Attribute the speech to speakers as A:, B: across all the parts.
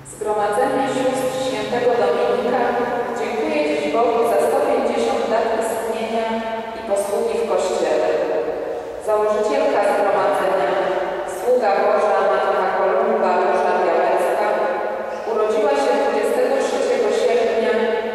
A: Zgromadzenie sióstr świętego Dominika dziękuję dziś Bogu za 150 lat istnienia i posługi w Kościele. Założycielka zgromadzenia, sługa Boża Matka Kolumba Róża Białecka, urodziła się 23 sierpnia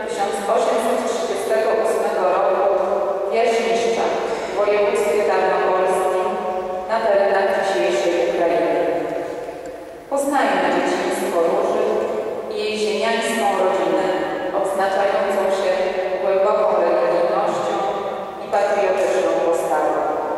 A: 1838 roku w Jaśniszczach w województwie tarnopolskim na terenach dzisiejszej Ukrainy. Poznajmy dzieciństwo Róży i jej ziemiańską rodzinę, odznaczającą się głęboką religijnością i patriotyczną postawą.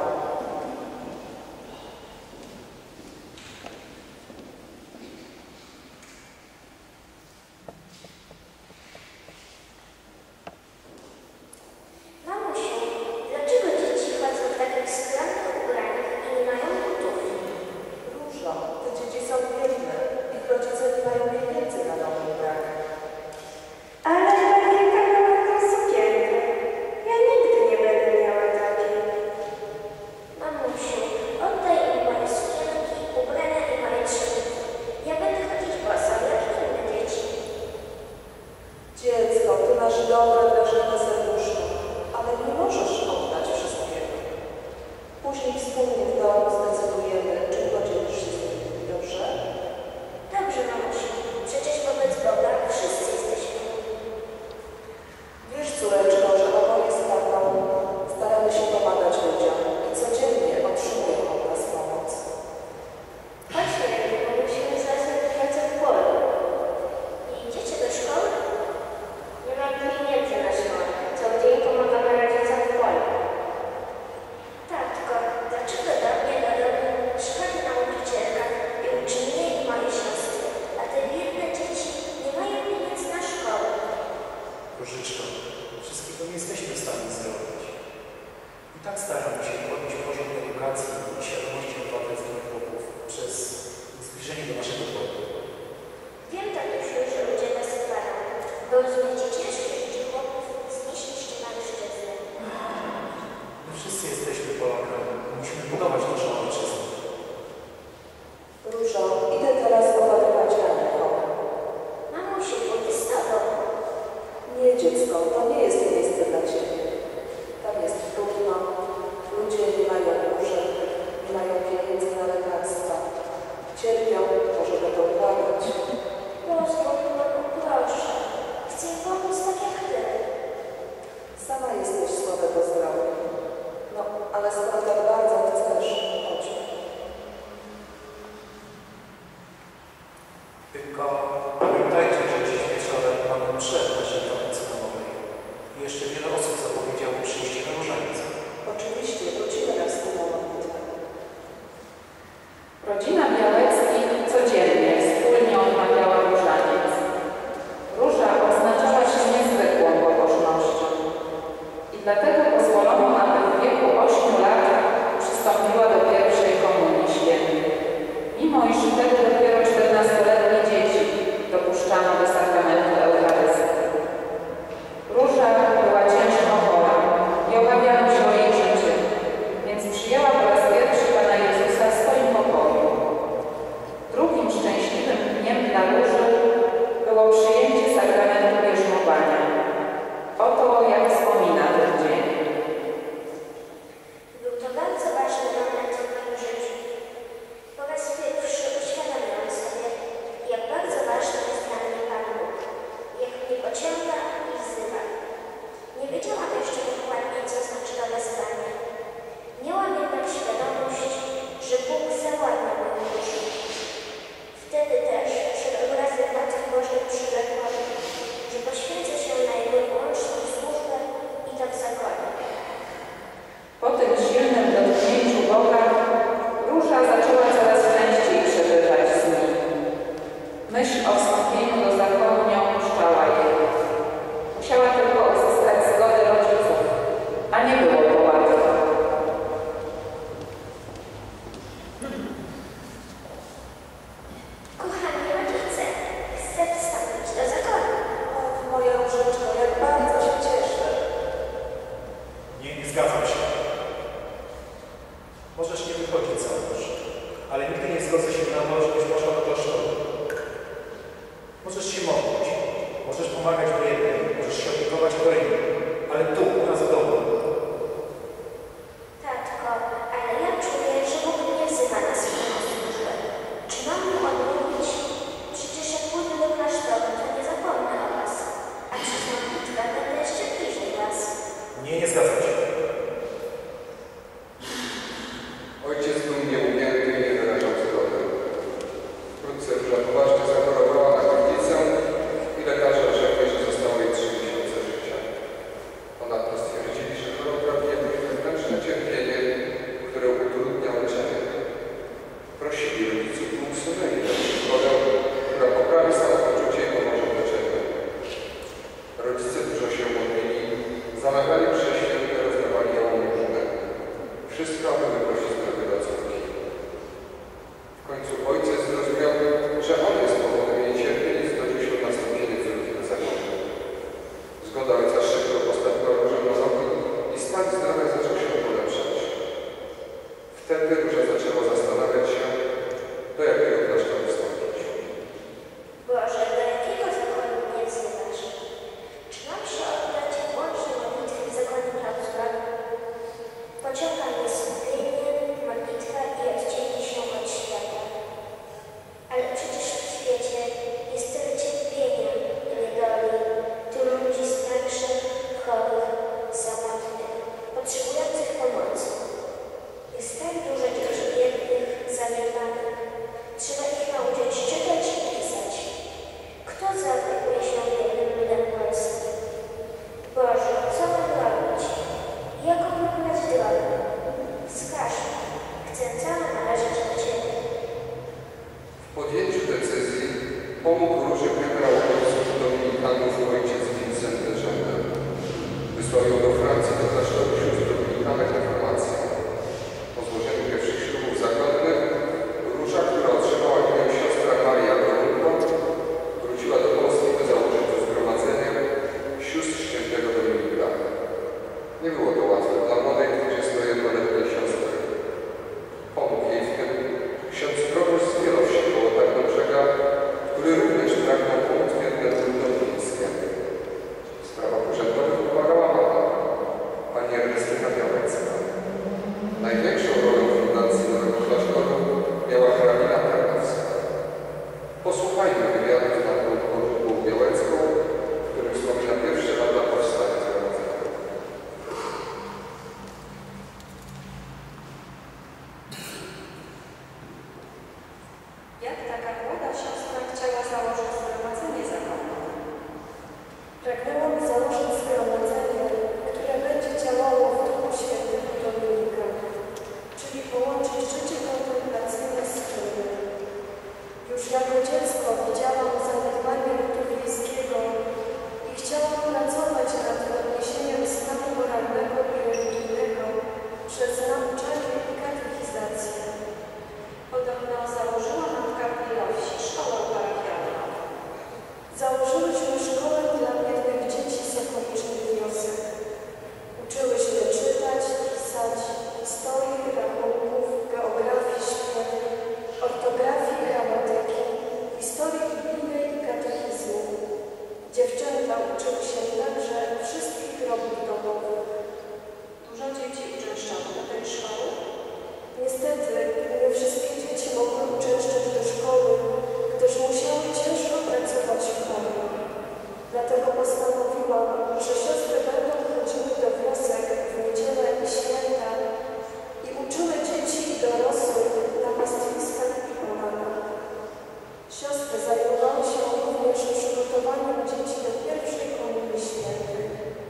B: Mamusiu, dlaczego dzieci chodzą w takich skromnych ubraniach i nie mają butów?
C: Różo, te dzieci są biedne. Ich rodzice nie mają pieniędzy na nowy brak.
B: Ale Marienka miała taką sukienkę. Ja nigdy nie będę miała takiej. Mamusiu, oddaj mi moje sukienki, ubrania i moje trzynki. Ja będę chodzić boso, jak inne dzieci.
C: Dziecko, ty masz dobre, grażone serduszko, ale nie możesz oddać wszystkiego. Później wspólnie w domu zdecydujemy, czy podzielisz się z nimi, dobrze?
B: Dobrze, mamusiu. Przecież wobec Boga wszyscy jesteśmy.
C: Wiesz, córeczko, że oboje z tatą staramy się pomagać ludziom i codziennie otrzymują od nas pomoc.
B: Chodźmy, bo musimy zacząć pracę w polu. Nie idziecie do szkoły? Nie mam pieniędzy na szkołę. Co dzień pomagamy rodzicom w polu. Tatko, dlaczego do mnie przychodzi nauczycielka i uczy mnie i moje siostry, a te biedne dzieci nie mają pieniędzy na szkołę?
D: Różyczko, wszystkiego nie jesteśmy w stanie zrobić. I tak staramy się podnieść poziom edukacji i świadomości obywatelskich chłopów przez zbliżenie do naszego boku.
B: Wiem, tatusiu, że ludzie nas chwalą, bo rozumiecie ciężkie życie chłopów znieśliście mężczyzny.
D: My wszyscy jesteśmy Polakami i musimy budować naszą ojczyznę.
C: Różo, idę teraz opatrywać rany chore.
B: Mamusiu, pójdę z tobą.
C: Nie, dziecko, to nie jest miejsce dla ciebie. Tam jest trudno, ludzie nie mają łóżek, nie mają pieniędzy na lekarstwa. Cierpią, może będą płakać.
B: Pozwól, proszę. Chcę im pomóc tak jak ty.
C: Sama jesteś słabego zdrowia. No, ale skoro tak bardzo chcesz, chodźmy.
D: Tylko pamiętajcie, że dziś wieczorem mamy mszę w naszej kaplicy domowej. I jeszcze wiele osób zapowiedziało przyjście na różańce.
C: Oczywiście, wrócimy na wspólną modlitwę.
A: Rodzina Bialecki codziennie wspólnie odmawiała różaniec. Róża odznaczała się niezwykłą pobożnością i dlatego pozwolono, aby w wieku 8 lat przystąpiła do pierwszej komunii świętej. Mimo iż wtedy dopiero 14-letnie dzieci dopuszczano do sakramentu Eucharystii. Róża była ciężko chora i obawiano się o jej życie, więc przyjęła po raz pierwszy Pana Jezusa w swoim pokoju. Drugim szczęśliwym dniem dla Róży było przyjęcie sakramentu bierzmowania. Oto jak wspomina ten dzień.
B: Był to bardzo ważny moment w moim życiu. Po raz pierwszy uświadomiłam sobie, jak bardzo ważny jest dla mnie Pan Bóg, jak mnie pociąga i wzywa. Nie wiedziałam jeszcze dokładnie, co znaczy to wezwanie. Miałam jednak świadomość, że Bóg zawładnął moją duszę. Wtedy też przed obrazem Matki Bożej przyrzekłam, że poświęcę się na Jego wyłączną służbę i to w zakonie.
A: Po tym silnym dotknięciu Boga Róża zaczęła coraz częściej przebywać z nim. Myśl o wstąpieniu do zakonu nie opuszczała jej. Musiała tylko uzyskać zgodę rodziców, a nie było to łatwo.
B: Kochani rodzice, chcę wstąpić do zakonu.
C: Och, moja Różyczko, jak bardzo się cieszę.
D: Nie zgadzam się. Możesz nie wychodzić za mąż, ale nigdy nie zgodzę się na to, żebyś poszła do kościoła. Możesz się modlić, możesz pomagać biednym, możesz się opiekować kolejnym, ale tu, u nas w domu.
B: Tatko, ale ja czuję, że Bóg nie wzywa nas w tę służbę. Czy mam mu odmówić? Przecież jak pójdę do klasztoru, to nie zapomnę o was. A przez modlitwę będę jeszcze bliżej was.
D: Nie zgadzam się.
E: Ojciec był nieugięty i nie wyrażał zgody. Wkrótce Róża poważnie zachorowała na gruźlicę i lekarze rzekli, że zostało jej 3 miesiące życia. Ponadto stwierdzili, że choroba bije wewnętrzne cierpienie, które utrudnia leczenie. Prosili rodziców i usunęli tę przygodę, która poprawi samopoczucie i pomoże w leczeniu. Rodzice dużo się modlili, zamawiali przeświętne, rozdawali jałmużnę. Wszystko, aby wyprosić zdrowie dla córki. W końcu ojciec zrozumiał, że on jest powodem jej cierpień i zgodził się na nastąpienie córki do zakonu. Zgoda ojca szybko postawiła Różę na nogi i stan zdrowia zaczął się polepszać. Wtedy Róża zaczęła zastanawiać się, do jakiego klasztoru wstąpić.
B: Boże, do jakiego zakonu mnie wzywasz? Czy mam się oddać łącznej modlitwie w zakonie klauzura? Pociąga mnie skupienie, modlitwa i odcięcie się od świata. Ale przecież w świecie jest tyle cierpienia i niedoli, tylu ludzi starszych, chorych, samotnych, potrzebujących pomocy. Jest tak dużo dzieci biednych, zaniedbanych. Trzeba ich nauczyć czytać i pisać. Kto zaopiekuje się biednym ludem Polski? Boże, co mam robić? Jak wybrać drogę? Wskaż mi. Chcę całe należeć do Ciebie.
E: W podjęciu decyzji pomógł Róży generał polskich dominikanów ojciec Vincent de Gendel. Wysłał ją do Francji do klasztoru sióstr dominikanek reformacji. Po złożeniu pierwszych ślubów zakonnych Róża, która otrzymała imię siostra Maria Gorunko, wróciła do Polski, by założyć to zgromadzenie sióstr świętego Dominika. Nie było to łatwe dla młodej 21-letniej siostry. Pomógł jej w tym ksiądz proboszcz z Wielowsi koło Tarnobrzega, który również pragnął pomóc biednemu ludowieckiemu. W sprawach urzędowych pomagała mama, pani Ernestyna Białecka. Największą rolę w fundacji nowego klasztoru miała hrabina Tarnowska. Posłuchajmy wywiadów na Bożą Białecką, w którym wspomina pierwsze lata powstania zgromadzenia.
A: Jak taka młoda siostra chciała założyć zgromadzenie zakonne?
C: Pragnęłam założyć zgromadzenie, które będzie działało w duchu świętego Dominika, czyli połączyć życie kontemplacyjne z czynnym. Już jako dziecko widziałam zaniedbanie ludu wiejskiego i chciałam pracować nad podniesieniem stanu moralnego i religijnego przez nauczanie i katechizację.
A: Podobno założyła matka w Wielowsi szkołę parafialną.
C: Założyłyśmy szkołę dla biednych dzieci z okolicznych wiosek. Uczyłyśmy czytać, pisać, historii, rachunków, geografii, śpiewu, ortografii, gramatyki, historii biblijnej i katechizmu. Dziewczęta uczyły się także wszystkich robót domowych.
A: Dużo dzieci uczęszczało do tej szkoły.
C: Niestety, nie wszystkie dzieci mogły uczęszczać do szkoły, gdyż musiały ciężko pracować w polu. Dlatego postanowiłam, że siostry będą chodziły do wiosek w niedzielę i święta i uczyły dzieci i dorosłych napastwiskach i poranach. Siostry zajmowały się również przygotowaniem dzieci do pierwszej komunii świętej.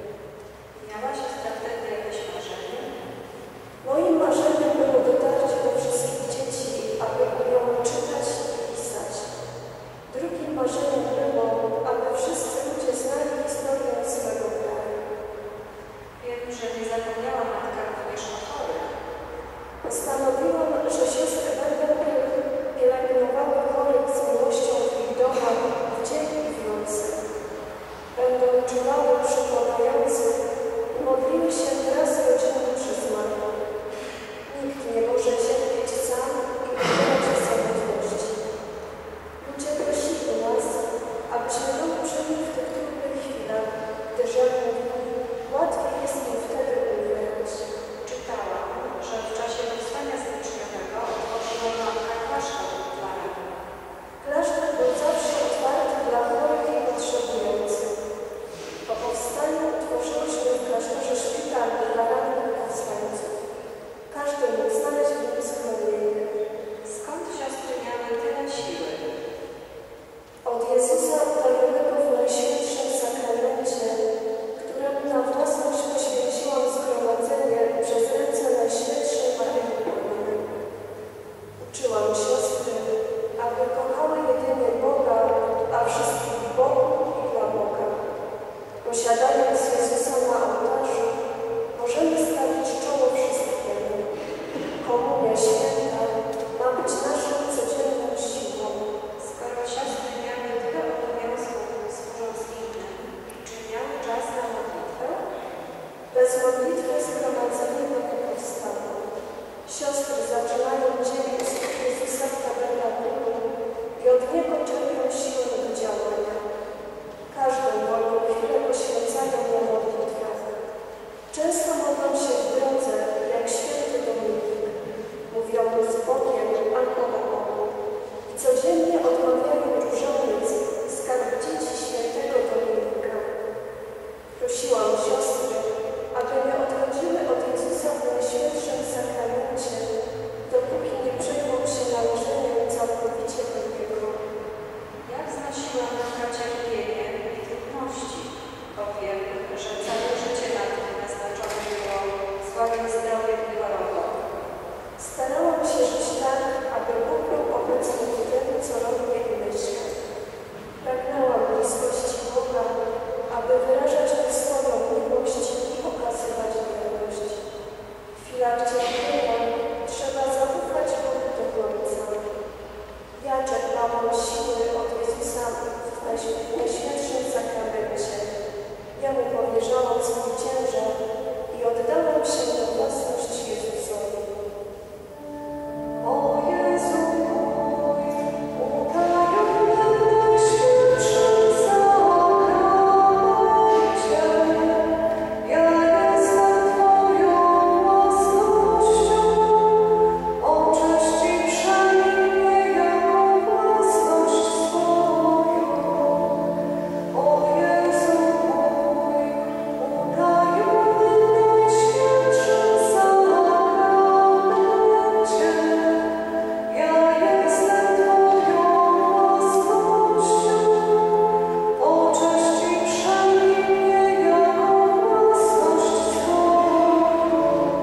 A: Miała siostra wtedy jakieś marzenie?
C: Moim marzeniem było dotarcie do wszystkich dzieci, aby umiały czytać i pisać. Drugim marzeniem było, aby wszyscy ludzie znali historię swego kraju.
A: Wiem, że nie zapomniała matka również o chorych.
C: Postanowiłam, że siostry będą pielęgnowały chorych z miłością w ich domach w dzień i w nocy. Będą czuwały przy pomagających i modliły się wraz z rodziną przy zmarłych. Nikt nie może cierpieć sam i umierać w samotności. Ludzie prosili nas, Siostry zaczynają dzielić Jezusa w tabernakulu i od Niego czerpią siłę do działania. Każdą wolną chwilę poświęcają na modlitwę. Często modlą się w drodze, jak święty Dominik. Mówią z Bogiem albo na Bogu. I codziennie odmawiają różaniec, skarb dzieci świętego Dominika. Prosiłam siostry, aby nie odchodziły od Jezusa w Najświętszym Sakramencie, dopóki nie przejmą się nałożeniem całkowicie do Niego.
A: Jak znosiła matka cierpienie i trudności, bo wiem, że całe życie matki naznaczone było swoim zdrowiem i chorobą.
C: Starałam się żyć tak, aby Bóg był obecny w tym, co robię i myślę. Pragnęłam bliskości Boga, aby wyrażać Mu swoją miłość i okazywać wierność. W chwilach cierpienia trzeba zaufać Bogu do końca. Ja czerpałam siły od Jezusa w Najświętszym Sakramencie. Ja Mu powierzałam swój ciężar i oddałam się na własność Jezusowi. O Jezu mój, utajony w Najświętszym Sakramencie, ja jestem Twoją własnością, oczyści przemienię jako własność swoją. O Jezu mój, utajony w Najświętszym Sakramencie, ja jestem Twoją własnością, oczyści przemienię jako własność swoją.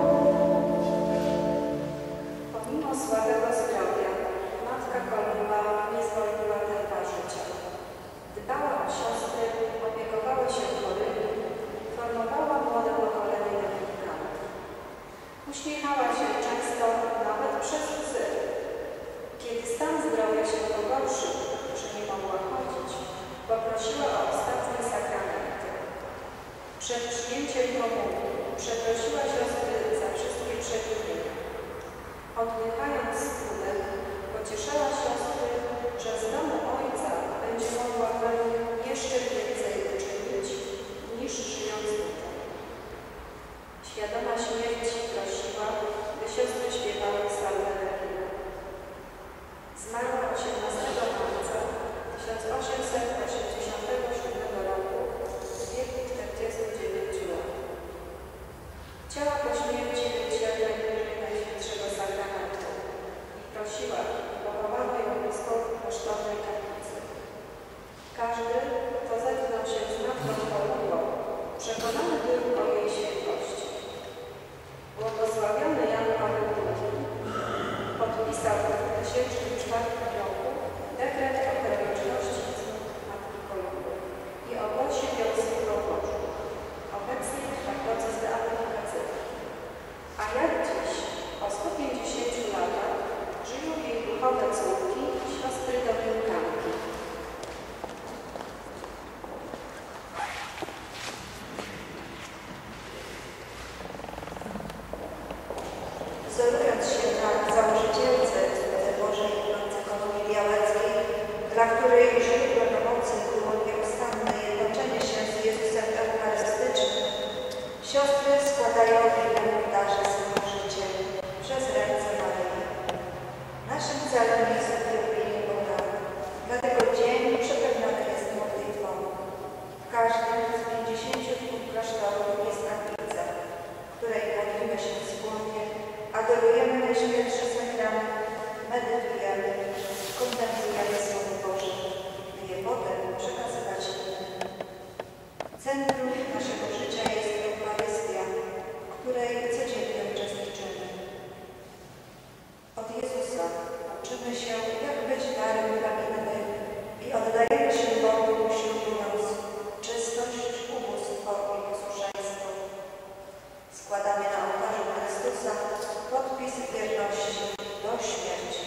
C: Pomimo słabego zdrowia, matka Kolumba nie zwolniła tempa życia. Dbała o siostry, opiekowała się chorymi, formowała młode pokolenie dominikantów. Uśmiechała się często nawet przez łzy. Kiedy stan zdrowia się pogorszył, że nie mogła chodzić, poprosiła o ostatnie sakramenty. Przed przyjęciem komunii przeprosiła siostry za wszystkie przewinienia. Oddychając smutek, pocieszała siostry, że z domu Ojca będzie mogła jeszcze więcej uczynić, niż żyjąc tutaj. Świadoma śmierci prosiła, by siostry śpiewały psalmę Regina. Zmarła 18 marca 1887 roku w wieku 49 lat. Chciała po śmierci być jak najbliżej Najświętszego Sakramentu i prosiła, by pochowano ją blisko klasztornej kaplicy. Każdy, kto zetknął się z matką Kolumbą, przekonany był o jej świętości. Błogosławiony Jan Paweł II podpisał w 2004 roku dekret o heroiczności cnót matki Kolumby i ogłosił ją sługą Bożą. Obecnie trwa proces beatyfikacyjny. A jak dziś, po 150 latach, żyją jej duchowe córki, siostry dominikanki.
F: Wzorując się na założycielce Bożej Matce Kolumbii Białeckiej, dla której źródłem pomocy było nieustanne jednoczenie się z Jezusem Eucharystycznym, siostry składają Jemu w darze swoje życie przez ręce Maryi. Naszym celem jest uwielbienie Boga, dlatego dzień przepełniony jest modlitwą. W każdym z 52 klasztorów jest kaplica, w której modlimy się wspólnie, adorujemy Najświętszy Sakrament, medytujemy, kontemplujemy Słowo Boże, by je potem przekazywać innym. Centrum naszego życia jest Eucharystia, w której codziennie uczestniczymy. Od Jezusa uczymy się, jak być darem dla innych i oddajemy się Bogu, usiłując czystość, ubóstwo i posłuszeństwo. Składamy na ołtarzu Chrystusa podpis wierności do śmierci.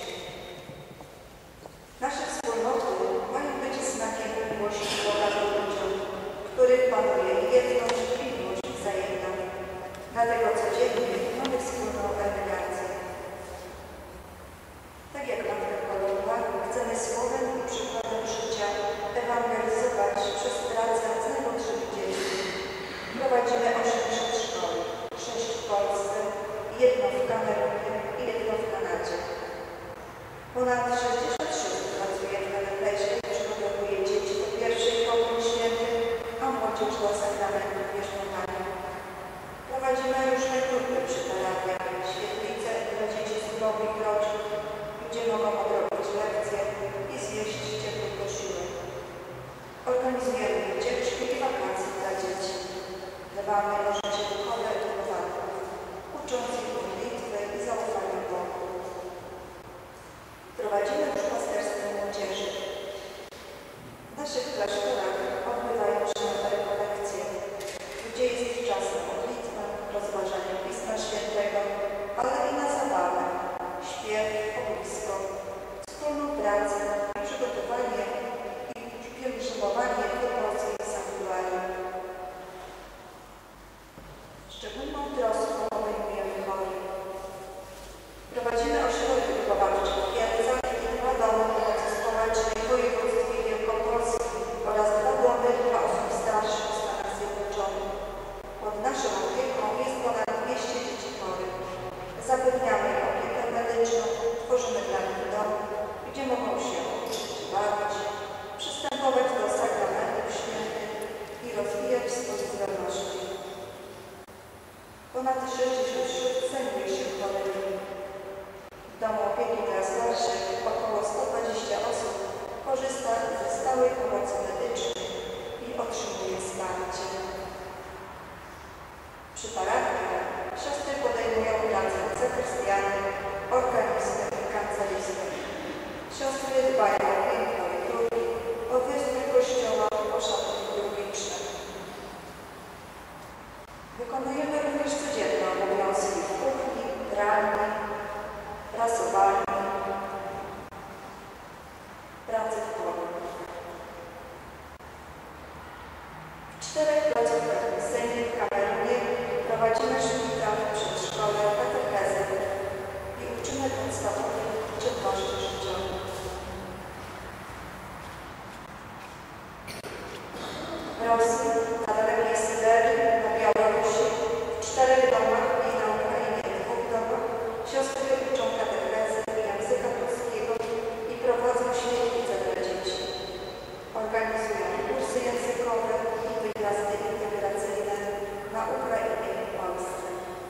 F: Nasze wspólnoty mają być znakiem miłości Boga do ludzi, w których panuje jedność i miłość wzajemna. Dlatego codziennie mamy wspólną elegancję. zespołu ich rodzin, gdzie mogą odrobić lekcje i zjeść ciepły posiłek. Organizujemy wycieczki i wakacje dla dzieci. Dbamy o życie duchowe i prywatne, ucząc ich modlitwy i zaufania Bogu. Prowadzimy duszpasterstwo młodzieży. W naszych klasztorach odbywają się rekolekcje, gdzie jest czas na modlitwę, rozważanie Pisma Świętego, ale i na zabawę, śpiew, ognisko, wspólną pracę, przygotowanie i pielgrzymowanie do polskich sanktuariów. Szczególną troską obejmujemy chorych. Prowadzimy ośrodek wychowawczy w Kielcach i 2 domy pomocy społecznej w województwie wielkopolskim oraz 2 domy dla osób starszych w Stanach Zjednoczonych. Pod naszą opieką jest ponad 200 dzieci chorych. Zapewniamy im opiekę medyczną, tworzymy dla nich dom, gdzie mogą się uczyć, bawić, przystępować do sakramentów świętych i rozwijać swoje zdolności. Ponad 60 zajmuje się chorymi. W domu opieki dla starszych około 120 osób korzysta ze stałej pomocy medycznej i otrzymuje wsparcie. Przy parafiach siostry podejmują pracę zakrystianem, organistą i kancelistą. Siostry dbają o piękno liturgii, o wystrój kościoła, o szaty liturgiczne. Wykonujemy również codzienne obowiązki w kuchni, pralni, prasowalni, pracy w polu. W 4 placówkach misyjnych w Kamerunie prowadzimy szpital, przedszkole, katechezę i uczymy podstawowych czynności życiowych. W Rosji, na dalekiej Syberii, na Białorusi, w 4 domach i na Ukrainie 2 domach siostry uczą katechezy i języka polskiego i prowadzą świetlice dla dzieci. Organizują kursy językowe i wyjazdy integracyjne na Ukrainie i Polsce.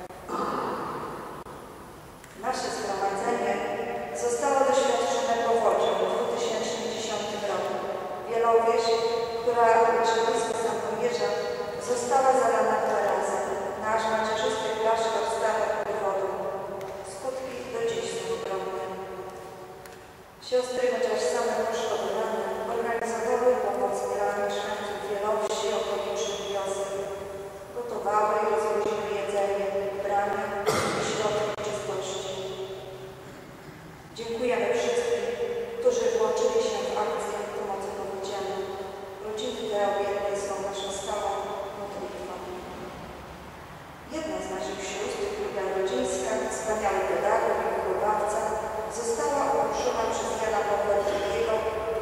F: Nasze zgromadzenie zostało doświadczone powodzią w 2010 roku. Wielowieś, która leży blisko Sandomierza, została zalana 2 razy. Nasz macierzysty klasztor stanął pod wodą. Skutki do dziś są ogromne. Siostry, chociaż same poszkodowane, organizowały pomoc dla mieszkańców Wielowsi i okolicznych wiosek. Gotowały i rozwoziły jedzenie, ubrania i środki czystości. Dziękujemy wszystkim, którzy włączyli się w akcję pomocy powodzianej. Rodziny te objęte są naszą stałą modlitwą. Jedna z naszych sióstr, Julia Rodzińska, wspaniały pedagog i wychowawca, została ogłoszona przez Jana Pawła II w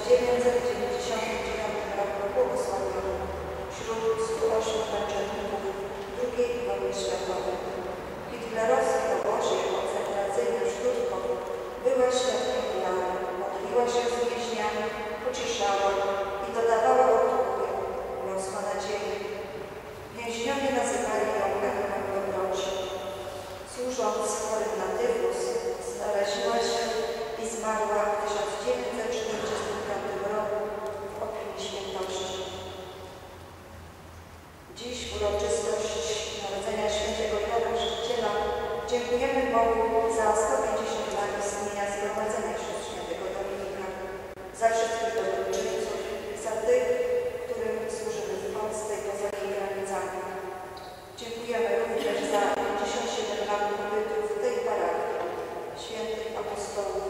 F: 1999 roku błogosławioną wśród 108 męczenników II wojny światowej. Hitlerowskie obozie koncentracyjne Szturków była świadkiem wiary, modliła się z więźniami, pocieszała i dodawała otuchy, niosła nadzieję. Więźniowie nazywali ją Anną Dobroci. Służąc chorym na tyfus, zaraziła się i zmarła w 1945 roku w opinii świętości. Dziś w uroczystość Narodzenia Świętego Jana Chrzciciela dziękujemy Bogu za 150 lat istnienia Zgromadzenia Sióstr Świętego Dominika, za wszystkich dobroczyńców, za tych, którym służymy w Polsce i poza jej granicami. Dziękujemy również za 57 lat pobytu w tej parafii świętych apostołów